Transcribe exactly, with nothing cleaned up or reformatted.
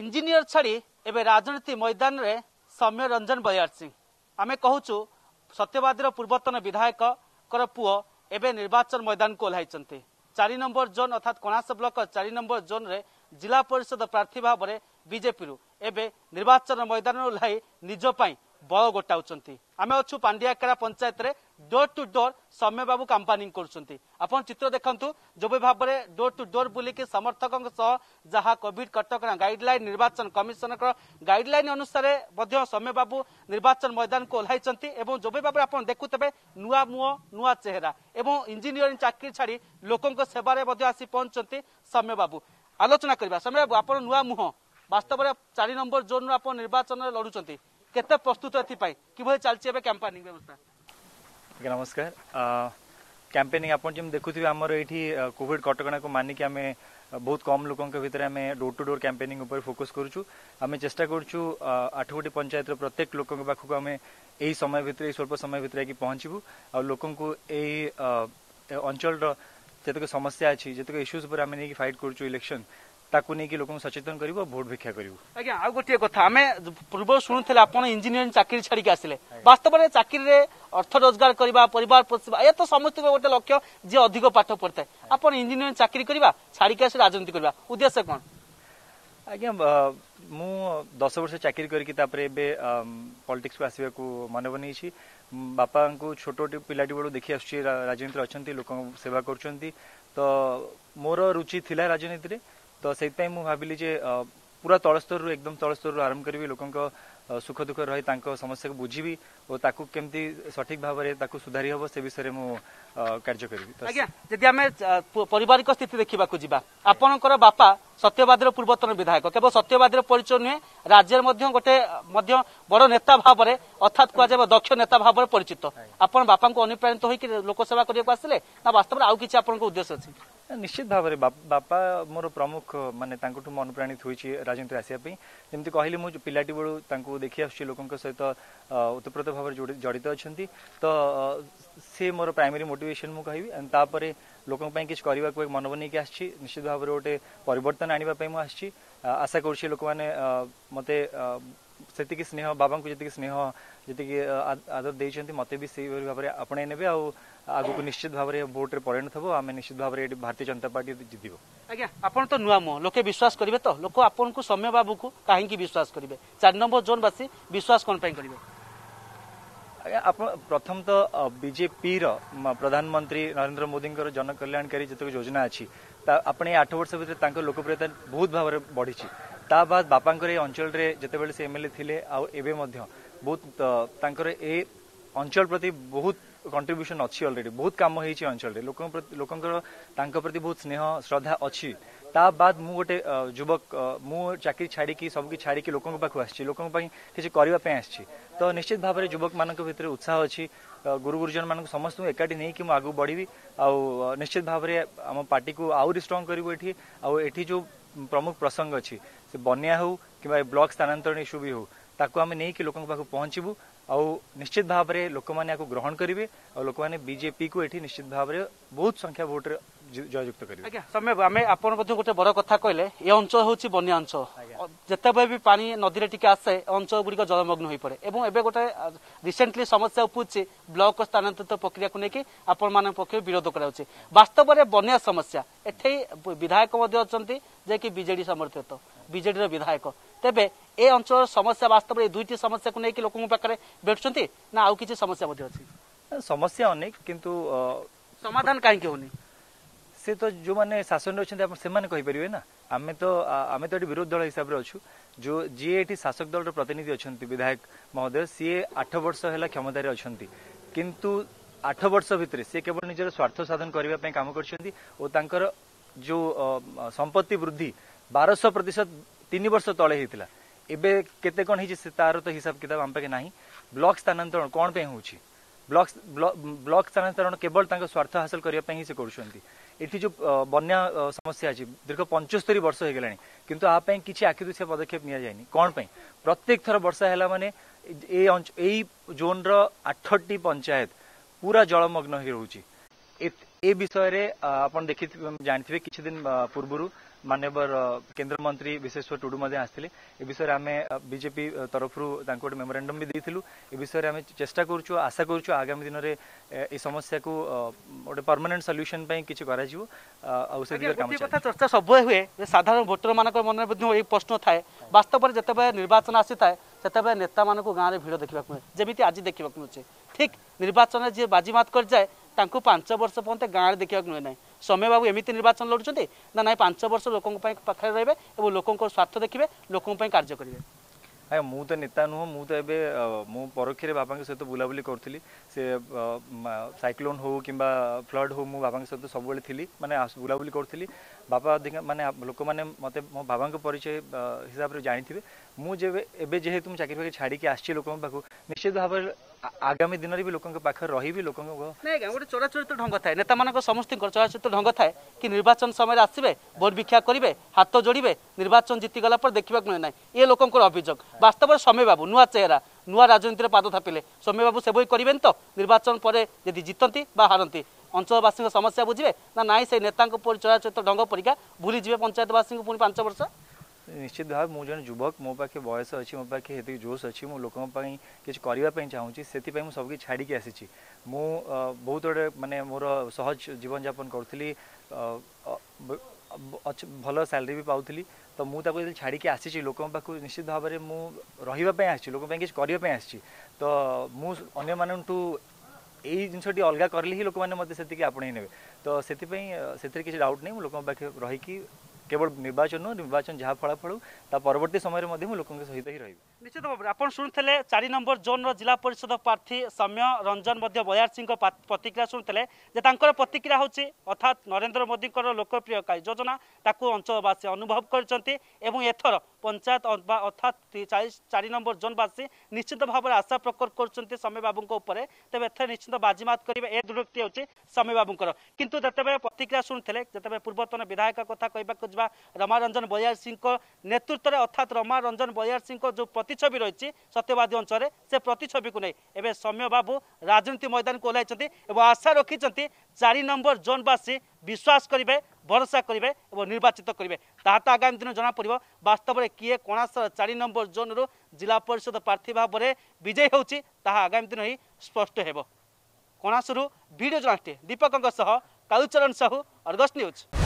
Engineer छाड़ी एवं राजनीति मैदान में सौम्य रंजन बलियार आमे कहूचु सत्यवादी पूर्वतन विधायक पुओ एवं निर्वाचन मैदान को ओह्लाई चारि नंबर जोन अर्थात कणास ब्लॉक चारि नंबर जोन रे जिला परिषद प्रार्थी भाव में बीजेपी रु एवं निर्वाचन मैदान ओह्लाई निज पाई बल गोटाउंट आम अच्छु पांडियाखेड़ा पंचायत रे डोर टू डोर सौम्य बाबू कैंपेनिंग करुँच आपन चित्र देखंतु जो भाव में डोर टू डोर बुलिकी समर्थकों जहाँ कोविड कटकणा गाइडलाइन निर्वाचन कमिशन गाइडलाइन अनुसार सौम्य बाबू निर्वाचन मैदान को ओह्लाई जो भाव में आप देखुते नुआ मुह नुआ चेहरा एवं इंजीनियरिंग चाकरी छाड़ी लोकों सेवार आसी पहुंचती सौम्य बाबू आलोचना करवा सौम्य बाबू आप नुआ मुह वास्तव में चारि नंबर जोन आप निर्वाचन लड़ुंट केते प्रस्तुत एथि कि चलती कैंपेनिंग व्यवस्था नमस्कार कैंपेनिंग आप देखुए आमर ये कोविड कटकणा को मानिक आम बहुत कम लोकों भितर आम डोर टू डोर कैंपेनिंग उपर फोकस करुचु आम चेष्टा करुचु आठ गोटी पंचायत प्रत्येक लोक पाखक आम यही समय भितर स्वल्प समय भितर पहुंचबू आ लोकों को यही अंचल जतक समस्या अच्छी जतक इश्यूज पर आम नहीं फाइट करुचु इलेक्शन ताकू नहीं कि लोगों सचेतन कर भोट भिक्षा कर आज्ञा आ गोटे कथा आम पूर्व शुणुले आप इंजीनियरिंग चाकरी छाड़ी आसिले वास्तव में चाकरी रे अर्थ रोजगार करवा परिवार पोषिबा ये तो समस्त गोटे लक्ष्य जी अधिक पाठ पढ़ता है आप इंजीनियरिंग चाकरी करवा छाड़ी आस राजनीति करवा उद्देश्य कौन आज्ञा मु दस वर्ष चाकरी करके पॉलिटिक्स को आसवा को मन बनई बापा को छोट पिलाटी बड़ू देखी आस राजनीति अच्छा लोक सेवा कर तो मोर रुचि थिला राजनीति तो से भाविली जे पूरा तल स्तर एकदम तल स्तर आरंभ करी लोकों सुख दुख रही समस्या को बुझी और ताकू केमती सठिक भाव में सुधारी हम से विषय में कार्य करी आज्ञा जदि आम पारिवारिक स्थिति देखा जा आपणकर बापा सत्यवादी पूर्वतन विधायक केवल सत्यवादी परिचय नुहे राज्य गोटे बड़ नेता भाव में अर्थात कह दक्ष नेता भाव में परिचित आपन बापा को अनुप्राणित होकर लोकसेवा करने आसिले ना वास्तव में आउ कि उद्देश्य अच्छी निश्चित भाव में बापा मोर प्रमुख माने अनुप्राणित होती राजनीति आसपाई जमी कहली मुझे पिलाटी बड़ू देखी आस लोकों सहित उत्प्रोत भाव में जड़ित अच्छा तो सी मोर प्राइमरी मोटिवेशन मु कहि तापर लोकों किसी करने को मन बनई आसी निश्चित भाव में गोटे परिवर्तन आने आशा कर लोक मैंने मत से स्नेह बाबा को जी स्नेह जी आदर देते मत भी से भाव में आपणे ने आगु को निश्चित भाव में भोट परिणत हम आम निश्चित भाव में भारतीय जनता पार्टी जितब आज्ञा आपन तो नुआ मुह लोके विश्वास करेंगे तो लोक आपन को सौम्य बाबू को कहीं विश्वास करेंगे चार नंबर जोन बासी विश्वास कौन करेंगे आप प्रथम तो बीजेपी प्रधानमंत्री नरेंद्र मोदी जन कल्याणकारी जितक योजना अच्छी आपने आठ वर्ष भर लोकप्रियता बहुत भाव में बढ़ी ता बाद बापा अंचल जिते से एमएलए थिले आबे बहुत ए अंचल प्रति बहुत कंट्रीब्यूशन अच्छी ऑलरेडी बहुत काम होती अंचल लोकों प्रति बहुत स्नेह श्रद्धा अच्छी ता बाद मु गोटे युवक मु चाकरी छाड़ी सबकी छाड़ी लोकों पाखु आसी लोकों किसी करने आसी तो निश्चित भाव में युवक मान भर उत्साह अच्छी गुरु गुरुजन मान समस्त एकाठी नहीं कि आगू बढ़ी आ निश्चित भाव में आम पार्टी को आहरी स्ट्रंग करूँ ये जो प्रमुख प्रसंग अच्छी से बन्या हो कि ब्लॉक स्थानांतरण इश्यू भी हो ताकू आम नहीं कि लोकों पाखु पहुंचबू आ निश्चित भाव में लोक मैंने ग्रहण करेंगे और लोक मैंने बीजेपी को ये निश्चित भाव में बहुत संख्या भोट जययुक्त करेंगे समय आम आप गोटे बड़ कथा कहले ये अंचल हूँ बन्या अंचल जिते भी पानी नदी टी आसे अंचल गुड़िक जलमग्न हो पड़े और एवं गोटे रिसेंटली समस्या उपजी ब्लॉक स्थानांतरित प्रक्रिया को लेकिन आपण मान पक्ष विरोध कराऊे वास्तव में बन्या समस्या एठे विधायक जे कि बीजेडी समर्थित बीजेडी विधायक तेबे ए अंचल समस्या वास्तव में दुईटी समस्या को लेकिन लोकों पाखे बैठुंट ना आउ किसी समस्या अच्छी समस्या अनेक किंतु समाधान कहीं होनी से तो जो मैंने शासन अच्छे से कहींपर ना आम तो आम तो ये विरोध दल हिसाब से अच्छु जो जी ये शासक दल प्रतिनिधि अच्छा विधायक महोदय सी आठ वर्ष है क्षमतार अच्छा किंतु आठ वर्ष भितर सी केवल निजर स्वार्थ साधन करने काम कर जो संपत्ति वृद्धि बारश प्रतिशत तीन वर्ष तले होता एबे केते कौन है तार तो हिसाब किताब आम पाखे ना ब्लॉक स्थानांतरण कौन पे होची ब्लॉक ब्लॉक स्थानांतरण केवल स्वार्थ हासिल करने ही से कर जो बन्या समस्या अच्छी दीर्घ पंचस्तरी वर्ष हो गलानी किंतु आप किसी आखि दुसिया पदक्षेप नि जाएनी कौन पे प्रत्येक थर वर्षा है माने ए जोन आठटी पंचायत पूरा जलमग्न हो रोची ए विषय रे आपण देखि जानथिबे किछि दिन पूर्वरु माननीय केंद्र मंत्री विश्वेश्वर टुडू आसते ए विषय आम बीजेपी तरफ गोटे मेमोरांडम भी देलु ए विषय आम चेष्टा करूँ आशा करूँ आगामी दिन में ए समस्या को गोटे परमानेंट सॉल्यूशन किसी कथा चर्चा सब हुए साधारण भोटर मान मन में प्रश्न थाए वास्तव में जिते निर्वाचन आसी था से नेता मान गाँव में भिड़ देखा मिले जमी आज देखा मिलूँ ठीक निर्वाचन जी बाजीमात कर जाए तांको पांच वर्ष पर्यंत गाँव देखा मिले ना समय बाबू एमती निर्वाचन लड़ुंट ना ना पांच वर्ष लोकों पाखे रहे और लोकों स्वार्थ देखिए लोकों कार्य करेंगे आया मु तो नेता नुह मु तो एबे मु परोक्षे बापा सहित बुलाबुली करी से साइक्लोन हो कि फ्लड हो मु बापा सहित सब थी माने बुलाबुली करी बापा माने लोक मैंने मत मो बाबा परिचय हिसाब से जानी मु जेबे जेहेतु मुझे चाकरी फाकरी छाड़ी आसी लोक पाक निश्चित भाव आगामी दिन में भी लोक पाखे रही लोक गोटे चराचरित ढंग थाए नेता मान समस्त चराचरित ढंग थाए कि निर्वाचन समय आसवे भोट भिक्षा करेंगे हाथ जोड़े निर्वाचन जीतीगला पर देखा मिले ना ये लोक अभियोग वास्तव समय बाबू नुआ चेहरा नुआ राजनीति पाद थापिले समय बाबू से करें तो निर्वाचन पर यदि जितती हारती अंचलवासी समस्या बुझे ना ना से नेता चराचरित ढंग परीक्षा भूली जी पंचायतवासी पुणी पांच वर्ष निश्चित भाव मुझे जन युवक मो पाखे बयस अच्छी मो पाखे ये जोश अच्छी मो लोक किसी करने चाहूँगी से सब छाड़ी आसी मु बहुत गुड़े माने मोर सहज जीवन यापन करी भल सैलरी भी पाऊली तो मुझे छाड़ी आसी लोक पाक निश्चित भाव में मुझे आसी लोक किसी करने आसी तो मुझे यही जिनटी अलग कले ही लोक मैंने मत आपणे ने तो से किसी डाउट नहीं लोक पाखे रही केवल निर्वाचन निर्वाचन जहाँ फलाफल परवर्ती समय लोकों सहित ही रही निश्चित भाव आप शुणुते चार नंबर जोन जिला परिषद प्रार्थी सौम्य रंजन बलियार सिंह प्रतिक्रिया शुणुते प्रतिक्रिया हूँ अर्थात नरेंद्र मोदी लोकप्रिय योजना ताकू अंचलवासी अनुभव कर पंचायत अर्थात चार नंबर जोनवासी निश्चित भाव में आशा प्रकट कर सौम्य बाबू तेज एथर निश्चित बाजीमात करेंगे ए दृढ़ोक्ति हूँ सौम्य बाबूर किंतु जिते प्रतिक्रिया शुणुते जिते पूर्वतन विधायक कथा कहवाक रमा रंजन बलियार सिंह नेतृत्व में अर्थात रमा रंजन बलियार सिंह जो प्रतिछवि रही सत्यवादी अंचल से प्रतिछवि को नहीं एवं सौम्य बाबू राजनीति मैदान को ओह्लाई आशा रखी चार नंबर जोनवासी विश्वास करेंगे भरोसा करेंगे और निर्वाचित करेंगे तो आगामी दिन जना पड़ो वास्तव में किए कणासर चार नंबर जोन रु जिला परिषद प्रार्थी भाव में विजयी होची आगामी दिन ही स्पष्ट हो कणासर video journalist Deepak Kalucharan Sahu Argus news.